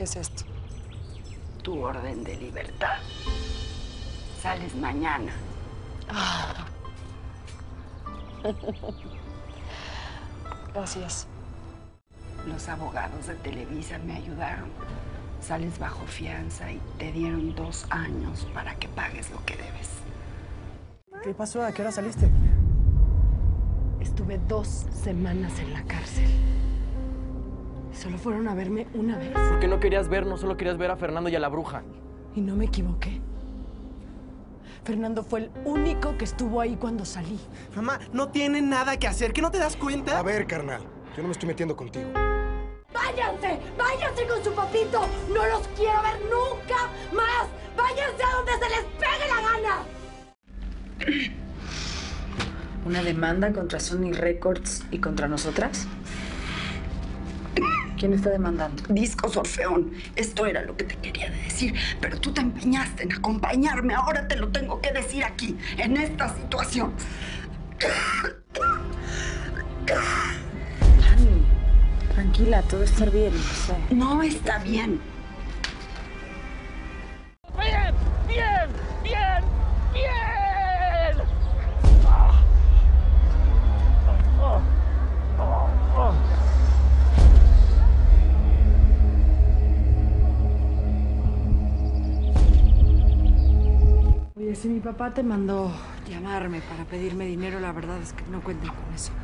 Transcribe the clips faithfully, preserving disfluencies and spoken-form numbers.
¿Qué es esto? Tu orden de libertad. Sales mañana. Ah. Gracias. Los abogados de Televisa me ayudaron. Sales bajo fianza y te dieron dos años para que pagues lo que debes. ¿Qué pasó? ¿A qué hora saliste? Estuve dos semanas en la cárcel. Solo fueron a verme una vez. ¿Por qué no querías ver? No solo querías ver a Fernando y a la bruja. Y no me equivoqué. Fernando fue el único que estuvo ahí cuando salí. Mamá, no tienen nada que hacer. ¿Qué no te das cuenta? A ver, carnal, yo no me estoy metiendo contigo. ¡Váyanse! ¡Váyanse con su papito! ¡No los quiero ver nunca más! ¡Váyanse a donde se les pegue la gana! ¿Una demanda contra Sony Records y contra nosotras? ¿Quién está demandando? Discos Orfeón. Esto era lo que te quería decir, pero tú te empeñaste en acompañarme. Ahora te lo tengo que decir aquí, en esta situación. Dani, tranquila, todo va a estar bien, no sé. No está bien. ¡Bien! ¡Bien! ¡Bien! ¡Bien! Oye, si mi papá te mandó llamarme para pedirme dinero, la verdad es que no cuenten con eso.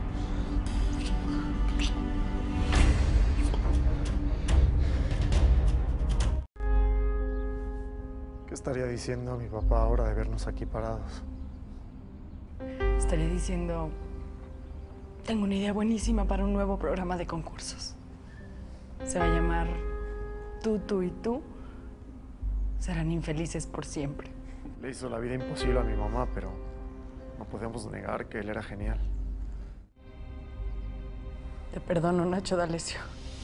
¿Qué estaría diciendo mi papá ahora de vernos aquí parados? Estaría diciendo, tengo una idea buenísima para un nuevo programa de concursos. Se va a llamar Tú, tú y tú serán infelices por siempre. Le hizo la vida imposible a mi mamá, pero no podemos negar que él era genial. Te perdono, Nacho D'Alessio.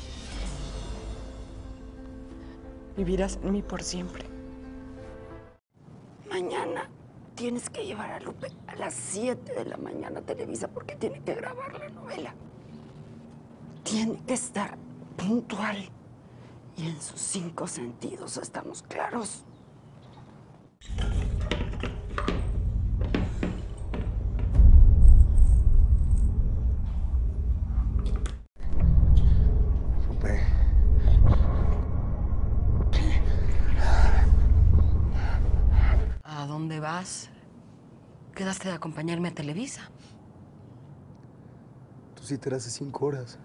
Vivirás en mí por siempre. Mañana tienes que llevar a Lupe a las siete de la mañana a Televisa porque tiene que grabar la novela. Tiene que estar puntual y en sus cinco sentidos, ¿estamos claros? Lupe. ¿A dónde vas? Quedaste de acompañarme a Televisa. Tú sí te hace cinco horas.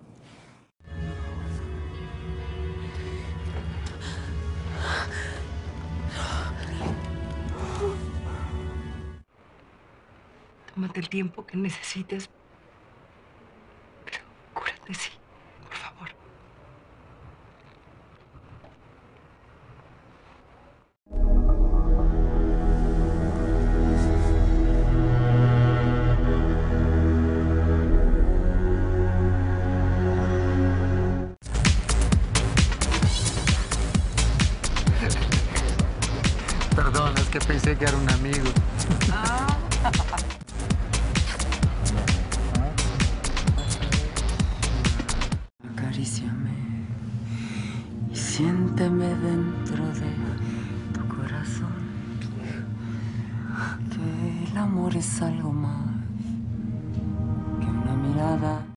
Tómate el tiempo que necesites, pero cúrate, sí, por favor. Perdón, es que pensé que era un amigo. Ah. Acaríciame y siénteme dentro de tu corazón, que el amor es algo más